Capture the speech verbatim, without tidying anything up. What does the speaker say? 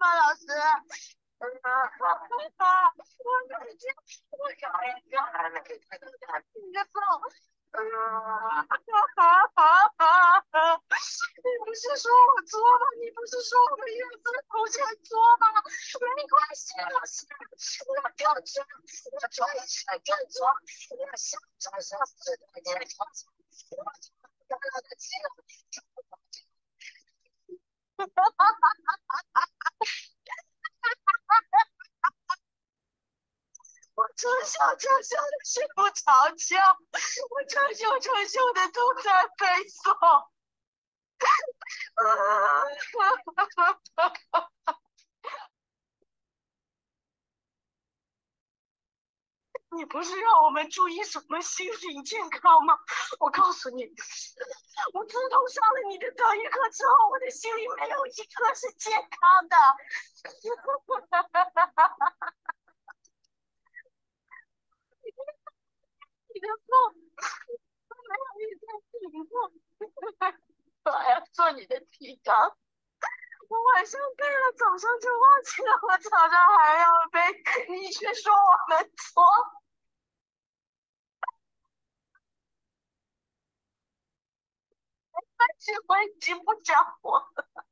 吗，老师？啊哈哈！我已经，我有一个还没给他的一个送。啊哈哈哈哈哈！你不是说我做吗？你不是说我们月子头前做吗？没关系，老师，我就做，我做一次就做，我想做上四百件操作，我就得了个技能。我从小从小的睡不着觉，我成宿成宿的都在背诵。你不是让我们注意什么心理健康吗？我告诉你，我自从上了你的德语课之后，我的心里没有一个是健康的。你的梦没有一件是你梦，我还要做你的提纲。我晚上背了，早上就忘记了，我早上还要背，你却说我们错。但是我已经不讲我了。